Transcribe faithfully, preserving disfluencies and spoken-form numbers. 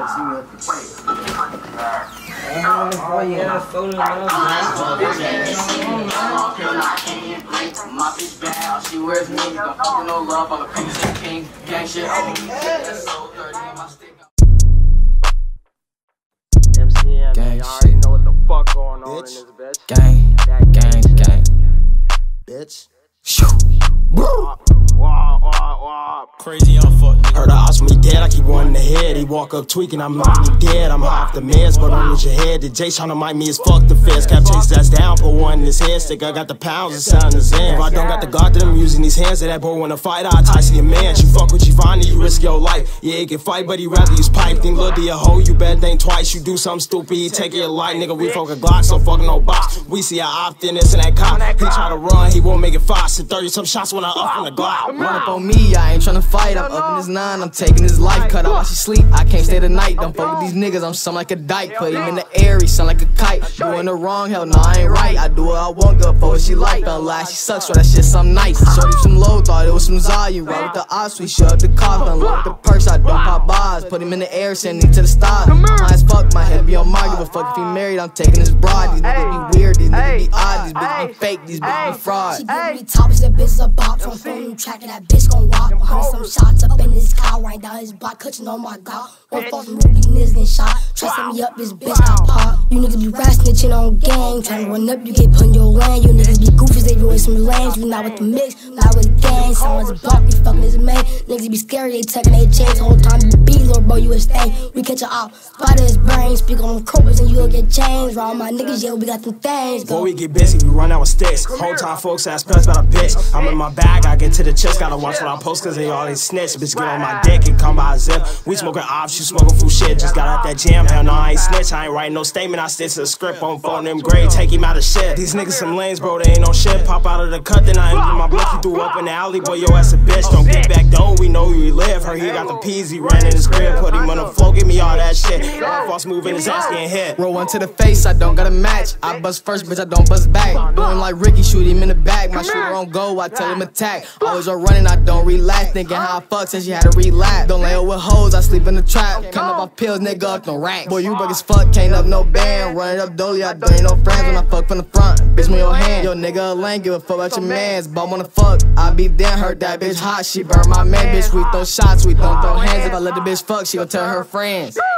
Oh yeah, photo my bitch bad, she wears me. Don't fuck no love, all the pictures and king. Gang shit, oh, that's so dirty in my stick. M C M, gang, y'all already know what the fuck going on bitch. In this bitch. Gang, gang, gang, bitch. Shoo. Wow, wow, wow. Crazy young fuck nigga. Heard the ops when he dead, I keep one in the head. He walk up tweaking, I'm knowing he dead. I'm off the meds, but on with your head. The J tryna mic me as fuck the feds. Cap chase that's down, put one in his head. Stick, I got the pounds and sound his end. If I don't got the guard, then I'm using these hands. That that boy wanna fight, I Tyson your man. You fuck what you find, and you risk your life. Yeah, he can fight, but he rather use pipe. Think Lil D a hoe, you better think twice. You do something stupid, he take your life. Nigga, we fuck a Glock, so fucking no box. We see how often this and that cop. He try to run, he won't make it fast. thirty some shots when I up on the Glock. Run up on me, I ain't tryna fight. I'm up in his nine, I'm taking his life. Cut out while she sleep, I can't stay the night. Don't fuck with these niggas, I'm something like a dyke. Put him in the air, he sound like a kite. Doing the wrong, hell no, I ain't right. I do what I want, go for what she like. Don't lie, she sucks, so that shit something nice. Shorty some low, thought it was some Zah. You ride with the ops, we shut up the car. Unlock the purse, I don't pop bars. Put him in the air, send him to the stars. High as fuck, my head be on my. Give a fuck if he married, I'm taking his broad. These niggas be weird, these niggas be odd. These bitches be fake, these bitches be fraud. She give me tops, that bitch is a bop. From phone new track, and that bitch gon' walk. Behind some shots up in his car, right down his block, clutching on my god. One false movie, niggas getting shot. Trusting me up, this bitch got pop. You niggas be rat snitching on gang. Tryna run up, you get put in your lane. You niggas be goofies, they be with some lanes. We not with the mix, not with the gang. Someone's a buck, we fucking his man. Niggas be scary, they tucking their chains. Whole time you be, little bro, you a stain. We catch a op, spot his brain. Speak on them cobras and you'll get changed. Round my niggas, yeah, we got them things. Before we get busy, we run out with sticks. Whole time folks ask press about a bitch. I'm in my bag, I get to the chest. Gotta watch what I post, cause they all they snitch. Bitch, get on my dick and come by a zip. We smoking ops, you smoking fool shit. Just got out that jam, hell no, I ain't snitch. I ain't writing no statement, I stick to the script. On phone them grade, take him out of shit. These niggas some lanes, bro, they ain't no shit. Pop out of the cut, then I empty my block. He threw up in the alley, boy, yo ass a bitch. Don't get back though, we know where we live. Heard he got the peas, he ran in his crib. Put him on the floor, give me all that shit. All false moving, his ass getting hit. Roll one to the face, I don't got a match. I bust first, bitch, I don't bust back. Doing like Ricky, shoot him in the back. My shooter on go, I tell him attack. Always on running, I don't relax. Thinking how I fuck since she had to relapse. Don't lay up with hoes, I sleep in the trap. Come up off pills, nigga, up no rack. Boy, you broke as fuck, can't up no band. Run it up dolly, I don't ain't no friends. When I fuck from the front, bitch, me your hand. Yo, nigga, a lane, give a fuck about your mans. Bum on the fuck, I be damn, hurt that bitch hot. She burn my man, bitch, we throw shots, we don't throw hands. If I let the bitch fuck, she gon' tell her friends.